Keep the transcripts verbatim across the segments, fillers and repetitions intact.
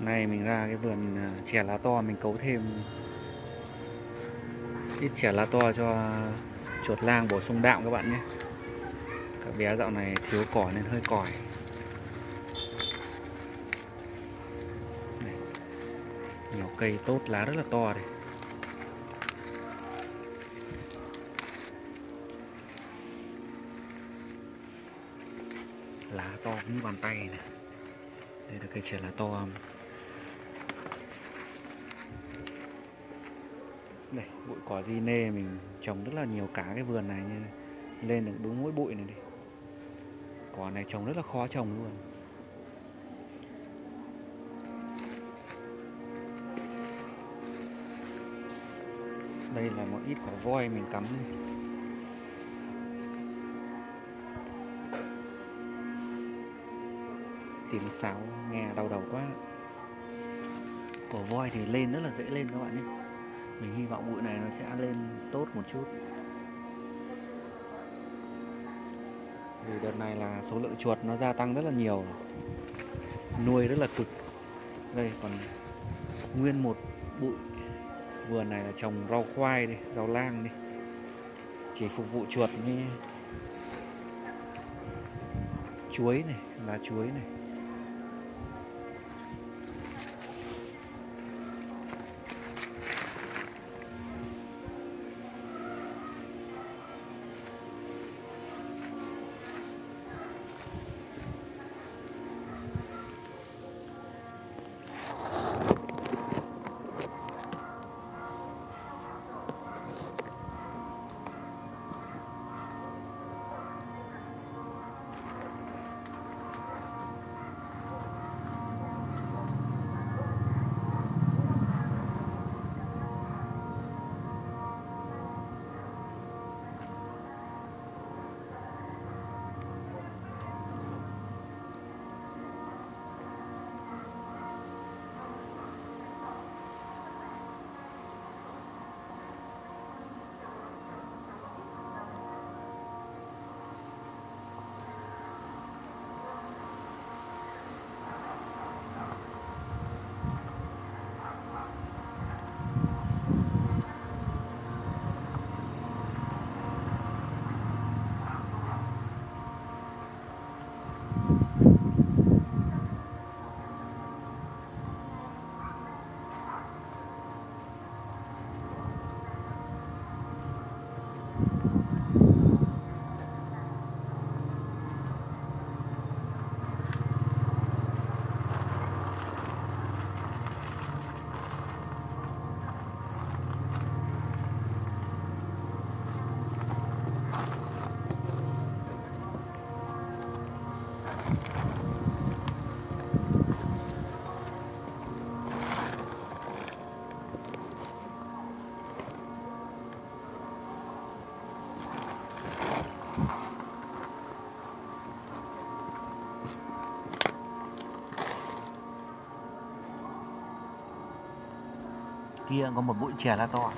Nay mình ra cái vườn chè lá to, mình cấu thêm ít chè lá to cho chuột lang bổ sung đạm các bạn nhé. Các bé dạo này thiếu cỏ nên hơi còi. Này, nhiều cây tốt, lá rất là to đây. Lá to như bàn tay này. Đây là cây chè lá to. Đây, bụi cỏ di nê mình trồng rất là nhiều cả cái vườn này, như lên được đúng mỗi bụi này đi. Cỏ này trồng rất là khó trồng luôn. Đây là một ít cỏ voi mình cắm này. Tiếng sáo nghe đau đầu quá. Cỏ voi thì lên rất là dễ lên các bạn nhé. Mình hy vọng bụi này nó sẽ lên tốt một chút. Vì đợt này là số lượng chuột nó gia tăng rất là nhiều, nuôi rất là cực. Đây còn nguyên một bụi vườn này là trồng rau khoai đi, rau lang đi, chỉ phục vụ chuột như chuối này, lá chuối này. Kia có một bụi chè lá to.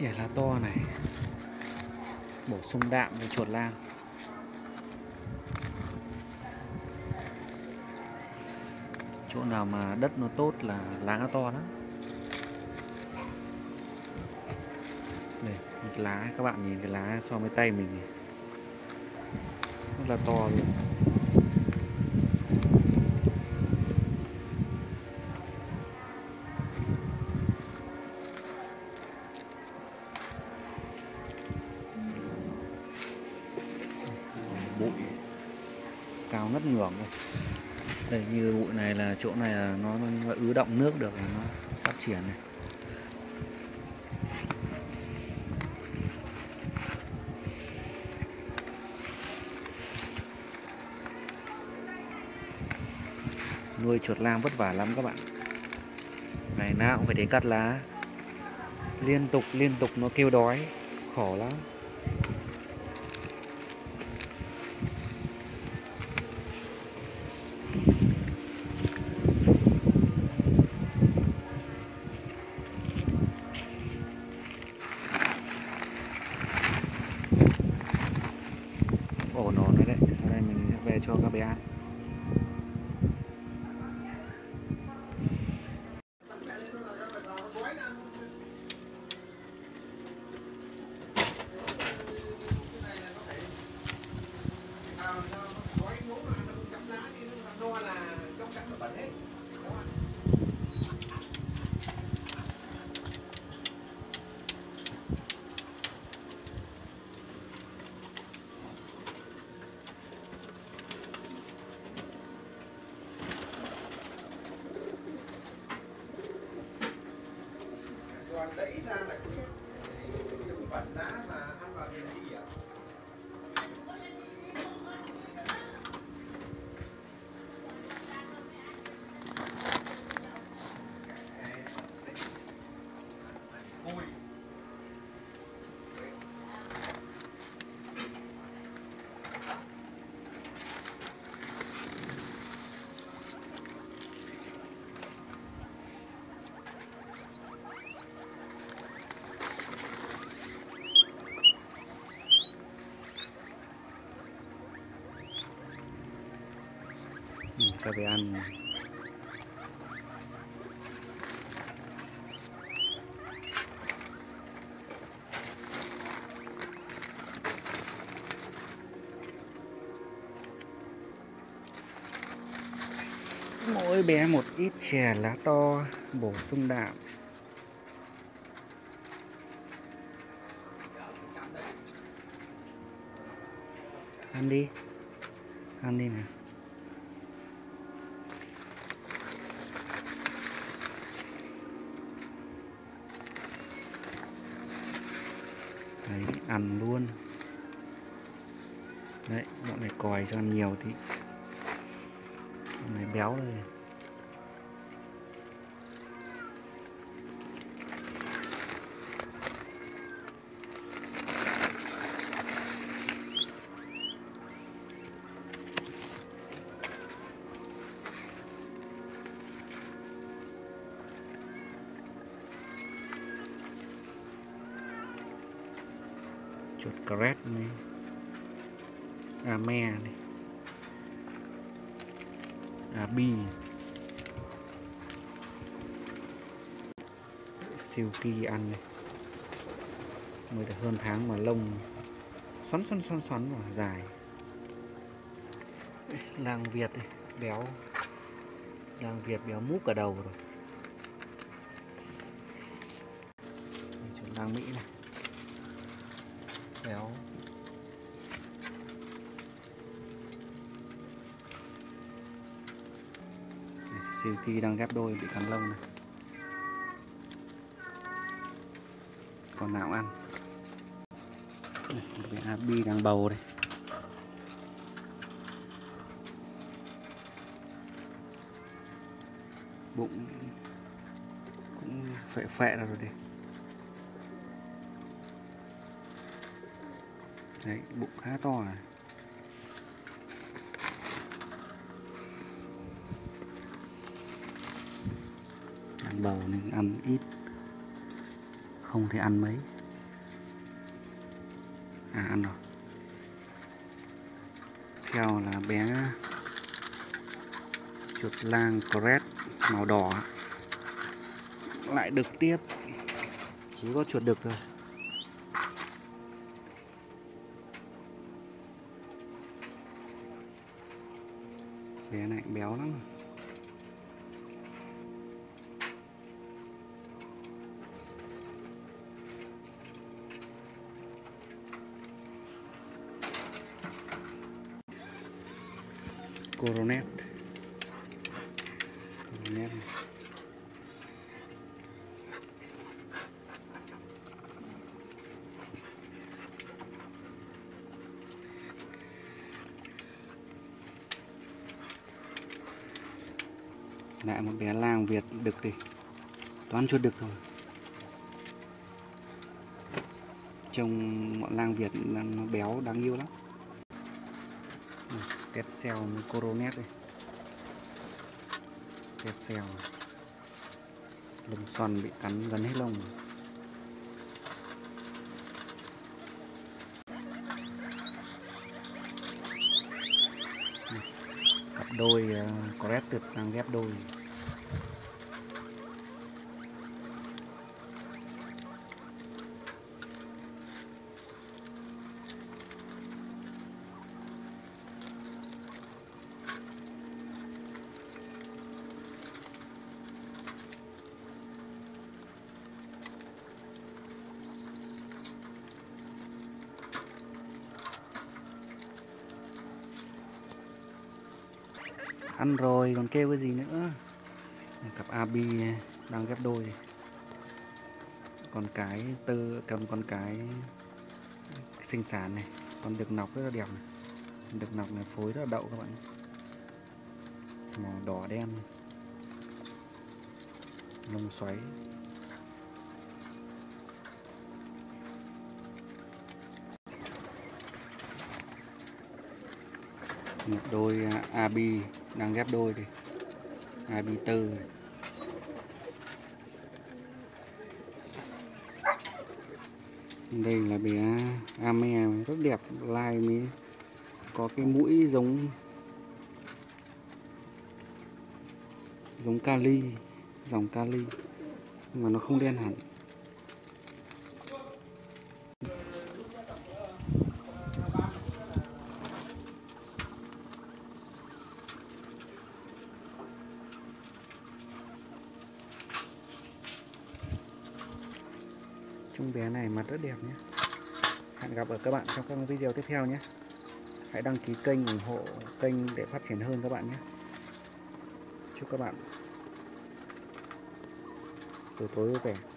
chè lá to này, bổ sung đạm cho chuột lang. Chỗ nào mà đất nó tốt là lá nó to lắm. Đây, cái lá các bạn nhìn cái lá so với tay mình này, rất là to luôn. Bụi cao ngất ngưởng đây. Đây, như bụi này là chỗ này là nó, nó ứ đọng nước được, nó phát triển này. Nuôi chuột lang vất vả lắm các bạn. Ngày nào cũng phải đến cắt lá. Liên tục liên tục nó kêu đói, khổ lắm. Ổ nổ đấy đấy, sau đây mình sẽ về cho các bé ăn. Còn đẩy ra là cái bẩn lá mà ăn vào thì là gì ạ? Ôi. Ừ, cho bé ăn. Mỗi bé một ít chè lá to, bổ sung đạm. Ăn đi, ăn đi nào. Đấy, ăn luôn. Đấy, bọn này còi cho ăn nhiều thì bọn này béo rồi. Chuột cret này, à me này, à bi, silky ăn này, mới được hơn tháng mà lông xoắn xoắn xoắn xoắn và dài. Lang Việt này, béo, lang Việt béo múp cả đầu rồi. Chuột lang Mỹ này, béo. Silky đang ghép đôi bị cắn lông này. Còn nào ăn. Này, bi đang bầu đây. Bụng cũng phệ phệ ra rồi đây. Đấy, bụng khá to này. Đang bầu nên ăn ít, không thể ăn mấy. À ăn rồi. Theo là bé chuột lang Cret màu đỏ lại đực tiếp, chỉ có chuột đực thôi. Bé này béo lắm. Coronet. Coronet này. Lại một bé lang Việt đực đi. Toán chuột đực rồi. Trông bọn lang Việt nó béo đáng yêu lắm. Tét xeo với Coronet đây. Tét xeo. Lông xoăn bị cắn gần hết lông. Cặp đôi uh, Cret đang ghép đôi. Ăn rồi còn kêu cái gì nữa. Cặp a bê đang ghép đôi. Con cái tư cầm con cái sinh sản này, con đực nọc rất là đẹp này. Đực nọc này phối rất là đậu các bạn, màu đỏ đen, lông xoáy. Một đôi a bê đang ghép đôi thì a bê tư. Đây là bé Ame rất đẹp, lai mới có cái mũi giống giống Cali, dòng Cali nhưng mà nó không đen hẳn. Trông bé này mặt rất đẹp nhé. Hẹn gặp ở các bạn trong các video tiếp theo nhé. Hãy đăng ký kênh, ủng hộ kênh để phát triển hơn các bạn nhé. Chúc các bạn buổi tối vui vẻ.